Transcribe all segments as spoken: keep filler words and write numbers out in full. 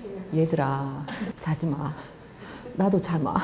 얘들아, 자지 마. 나도 자마.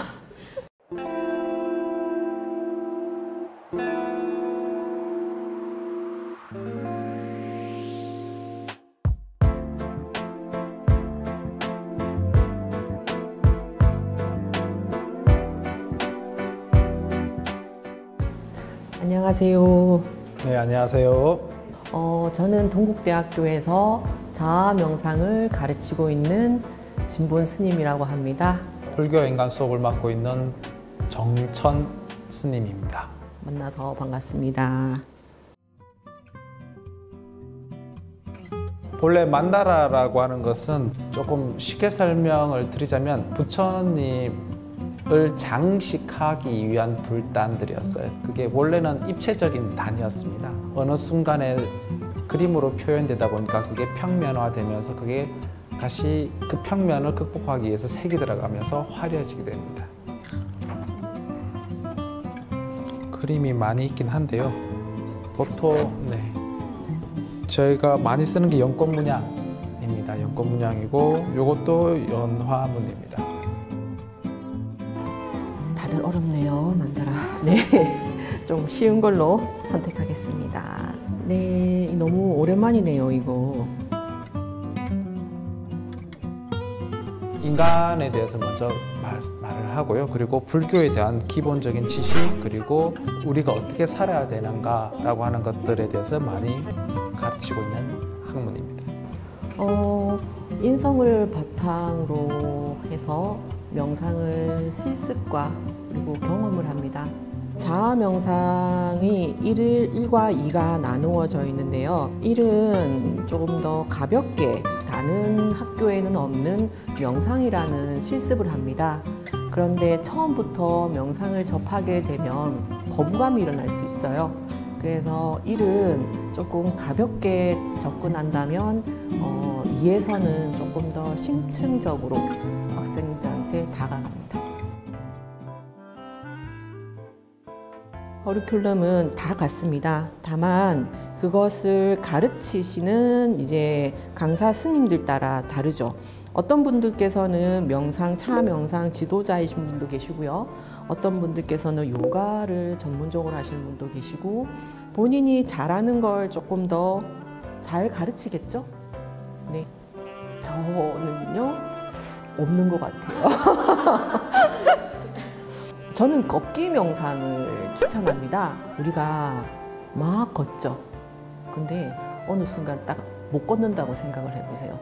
안녕하세요. 네, 안녕하세요. 어, 저는 동국대학교에서 자아 명상을 가르치고 있는 진본 스님이라고 합니다. 불교 인간 수업을 맡고 있는 정천 스님입니다. 만나서 반갑습니다. 본래 만다라라고 하는 것은 조금 쉽게 설명을 드리자면 부처님을 장식하기 위한 불단들이었어요. 그게 원래는 입체적인 단이었습니다. 어느 순간에 그림으로 표현되다 보니까 그게 평면화되면서 그게 다시 그 평면을 극복하기 위해서 색이 들어가면서 화려해지게 됩니다. 그림이 많이 있긴 한데요. 보통 네. 저희가 많이 쓰는 게 연꽃문양입니다. 연꽃문양이고 이것도 연화문입니다. 다들 어렵네요, 만다라. 네, 좀 쉬운 걸로 선택하겠습니다. 네, 너무 오랜만이네요, 이거. 인간에 대해서 먼저 말, 말을 하고요. 그리고 불교에 대한 기본적인 지식, 그리고 우리가 어떻게 살아야 되는가라고 하는 것들에 대해서 많이 가르치고 있는 학문입니다. 어, 인성을 바탕으로 해서 명상을 실습과 그리고 경험을 합니다. 자아 명상이 일과 이가 나누어져 있는데요. 일은 조금 더 가볍게 다른 학교에는 없는 명상이라는 실습을 합니다. 그런데 처음부터 명상을 접하게 되면 거부감이 일어날 수 있어요. 그래서 일은 조금 가볍게 접근한다면 어, 이에서는 조금 더 심층적으로 학생들한테 다가갑니다. 커리큘럼은 다 같습니다. 다만 그것을 가르치시는 이제 강사 스님들 따라 다르죠. 어떤 분들께서는 명상, 차 명상 지도자이신 분도 계시고요. 어떤 분들께서는 요가를 전문적으로 하시는 분도 계시고 본인이 잘하는 걸 조금 더 잘 가르치겠죠? 네, 저는요 없는 것 같아요. 저는 걷기 명상을 추천합니다. 우리가 막 걷죠. 근데 어느 순간 딱 못 걷는다고 생각을 해보세요.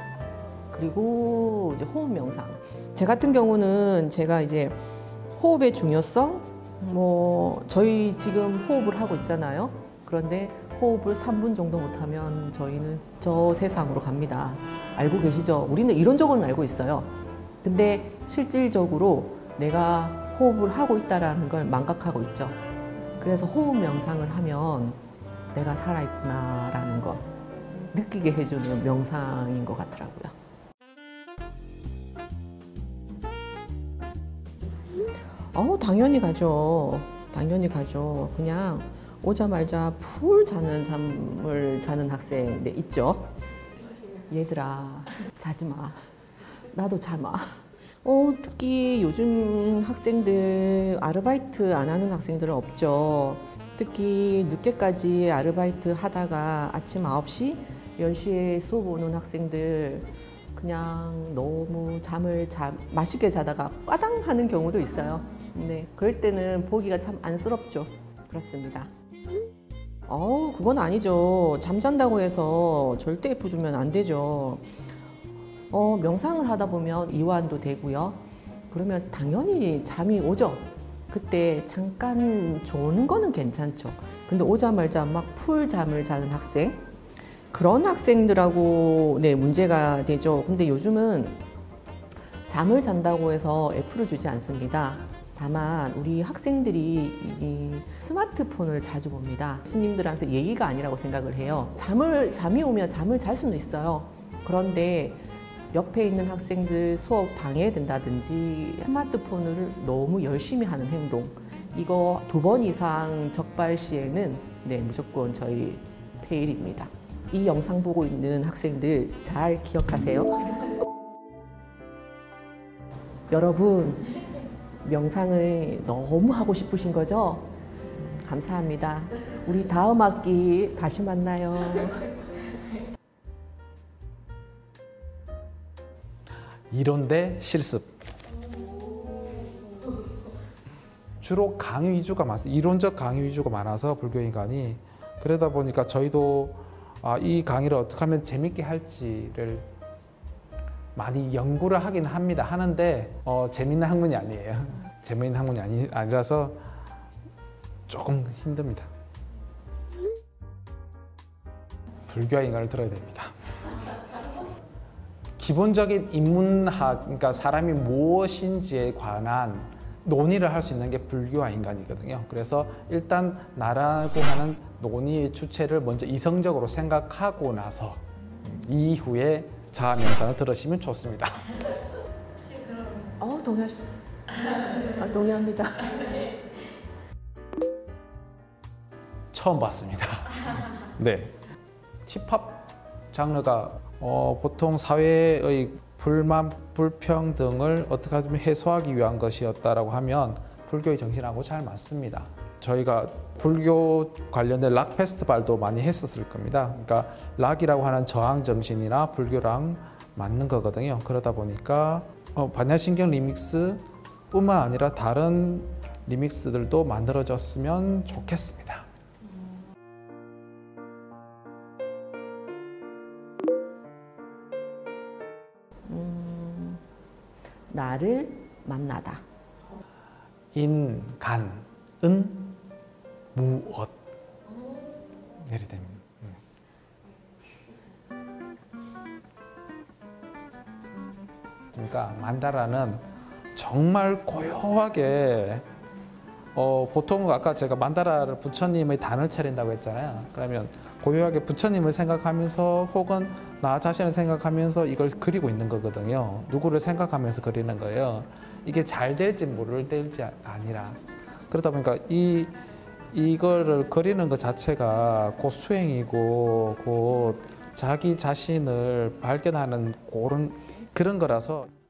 그리고 이제 호흡 명상. 제 같은 경우는 제가 이제 호흡의 중요성, 뭐 저희 지금 호흡을 하고 있잖아요. 그런데 호흡을 삼 분 정도 못하면 저희는 저 세상으로 갑니다. 알고 계시죠? 우리는 이론적으로는 알고 있어요. 근데 실질적으로 내가 호흡을 하고 있다는 걸 망각하고 있죠. 그래서 호흡 명상을 하면 내가 살아있구나라는 거 느끼게 해주는 명상인 것 같더라고요. 어, 당연히 가죠. 당연히 가죠. 그냥 오자마자 풀 자는 잠을 자는 학생 네, 있죠. 얘들아, 자지 마. 나도 자마. 어, 특히 요즘 학생들 아르바이트 안 하는 학생들은 없죠. 특히 늦게까지 아르바이트 하다가 아침 아홉 시, 열 시에 수업 오는 학생들 그냥 너무 잠을 자, 맛있게 자다가 빠당 하는 경우도 있어요. 네, 그럴 때는 보기가 참 안쓰럽죠. 그렇습니다. 어, 그건 아니죠. 잠잔다고 해서 절대 에프 주면 안 되죠. 어, 명상을 하다 보면 이완도 되고요. 그러면 당연히 잠이 오죠. 그때 잠깐 조는 거는 괜찮죠. 근데 오자마자 막 풀 잠을 자는 학생, 그런 학생들하고 네, 문제가 되죠. 근데 요즘은 잠을 잔다고 해서 에프를 주지 않습니다. 다만 우리 학생들이 이 스마트폰을 자주 봅니다. 스님들한테 예의가 아니라고 생각을 해요. 잠을, 잠이 오면 잠을 잘 수는 있어요. 그런데 옆에 있는 학생들 수업 방해된다든지 스마트폰을 너무 열심히 하는 행동, 이거 두 번 이상 적발 시에는 네, 무조건 저희 페일입니다. 이 영상 보고 있는 학생들 잘 기억하세요. 여러분 명상을 너무 하고 싶으신 거죠? 감사합니다. 우리 다음 학기 다시 만나요. 이론 대 실습. 주로 강의 위주가 많습니다. 이론적 강의 위주가 많아서 불교인간이. 그러다 보니까 저희도 아, 이 강의를 어떻게 하면 재밌게 할지를 많이 연구를 하긴 합니다. 하는데 어, 재밌는 학문이 아니에요. 재밌는 학문이 아니, 아니라서 조금 힘듭니다. 불교와 인간을 들어야 됩니다. 기본적인 인문학, 그러니까 사람이 무엇인지에 관한 논의를 할 수 있는 게 불교와 인간이거든요. 그래서 일단 나라고 하는 논의의 주체를 먼저 이성적으로 생각하고 나서 이후에 자아 명상을 들으시면 좋습니다. 어, 동의하... 아, 동의합니다. 처음 봤습니다. 네, 힙합 장르가 어, 보통 사회의 불만, 불평등을 어떻게 하면 해소하기 위한 것이었다라고 하면 불교의 정신하고 잘 맞습니다. 저희가 불교 관련된 락 페스티벌도 많이 했었을 겁니다. 그러니까 락이라고 하는 저항 정신이나 불교랑 맞는 거거든요. 그러다 보니까 어, 반야신경 리믹스 뿐만 아니라 다른 리믹스들도 만들어졌으면 좋겠습니다. 음, 나를 만나다. 인간은 무엇? 예를 들면 그러니까 만다라는 정말 고요하게 어, 보통 아까 제가 만다라를 부처님의 단을 차린다고 했잖아요. 그러면 고요하게 부처님을 생각하면서 혹은 나 자신을 생각하면서 이걸 그리고 있는 거거든요. 누구를 생각하면서 그리는 거예요. 이게 잘 될지 모를 될지 아니라 그러다 보니까 이 이거를 그리는 것 자체가 곧 수행이고 곧 자기 자신을 발견하는 그런 그런 거라서